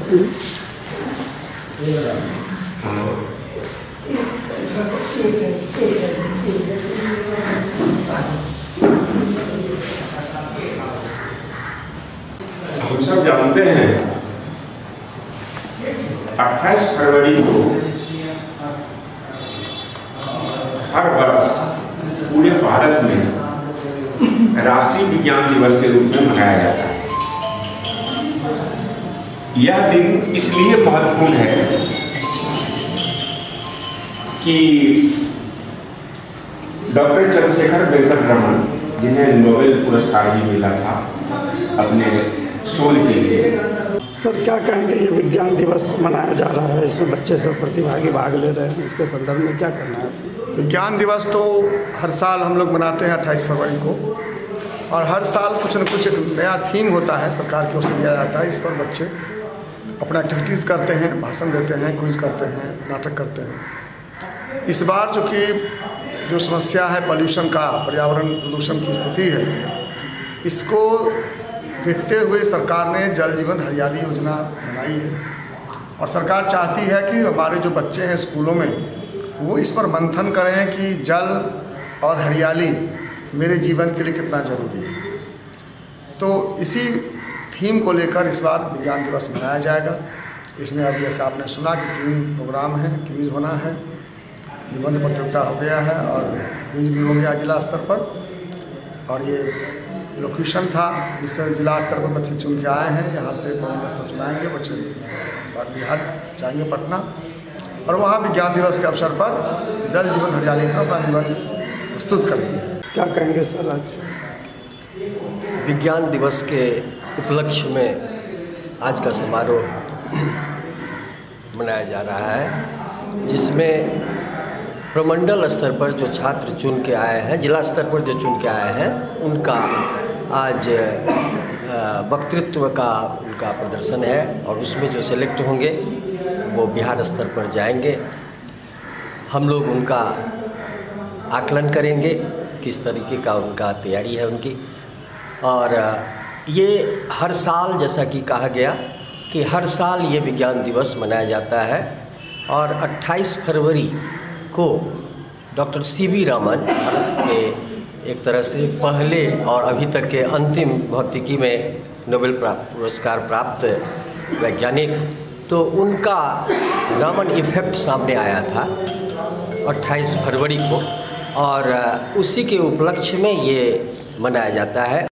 हम सब जानते हैं 28 फरवरी को हर वर्ष पूरे भारत में राष्ट्रीय विज्ञान दिवस के रूप में मनाया जाता है। यह दिन इसलिए महत्वपूर्ण है कि डॉक्टर चंद्रशेखर वेंकट रमन, जिन्हें नोबेल पुरस्कार भी मिला था अपने शोध के लिए। सर, क्या कहेंगे, ये विज्ञान दिवस मनाया जा रहा है, इसमें बच्चे सब प्रतिभागी भाग ले रहे हैं, इसके संदर्भ में क्या करना है? विज्ञान दिवस तो हर साल हम लोग मनाते हैं 28 फरवरी को, और हर साल कुछ न कुछ एक नया थीम होता है, सरकार की ओर से दिया जाता है। इस पर बच्चे अपना एक्टिविटीज़ करते हैं, भाषण देते हैं, क्विज करते हैं, नाटक करते हैं। इस बार चूँकि जो समस्या है पॉल्यूशन का, पर्यावरण प्रदूषण की स्थिति है, इसको देखते हुए सरकार ने जल जीवन हरियाली योजना बनाई है, और सरकार चाहती है कि हमारे जो बच्चे हैं स्कूलों में वो इस पर मंथन करें कि जल और हरियाली मेरे जीवन के लिए कितना ज़रूरी है। तो इसी थीम को लेकर इस बार विज्ञान दिवस मनाया जाएगा। इसमें अभी जैसे आपने सुना कि 3 प्रोग्राम हैं, क्विज होना है, निबंध प्रतियोगिता हो गया है और क्विज भी हो गया जिला स्तर पर, और ये लोकेशन था जिससे जिला स्तर पर बच्चे चुन के आए हैं। यहाँ से प्रमंडल स्तर चुनाएंगे बच्चे, बिहार जाएंगे पटना, और वहाँ विज्ञान दिवस के अवसर पर जल जीवन हरियाली पर अपना निबंध प्रस्तुत करेंगे। क्या कहेंगे सर, आज विज्ञान दिवस के उपलक्ष्य में आज का समारोह मनाया जा रहा है, जिसमें प्रमंडल स्तर पर जो छात्र चुन के आए हैं, जिला स्तर पर जो चुन के आए हैं, उनका आज वक्तृत्व का उनका प्रदर्शन है, और उसमें जो सेलेक्ट होंगे वो बिहार स्तर पर जाएंगे। हम लोग उनका आकलन करेंगे किस तरीके का उनका तैयारी है उनकी। और ये हर साल, जैसा कि कहा गया कि हर साल ये विज्ञान दिवस मनाया जाता है, और 28 फरवरी को डॉक्टर सीवी रामन, भारत के एक तरह से पहले और अभी तक के अंतिम भौतिकी में नोबेल पुरस्कार प्राप्त वैज्ञानिक, तो उनका रामन इफेक्ट सामने आया था 28 फरवरी को, और उसी के उपलक्ष्य में ये मनाया जाता है।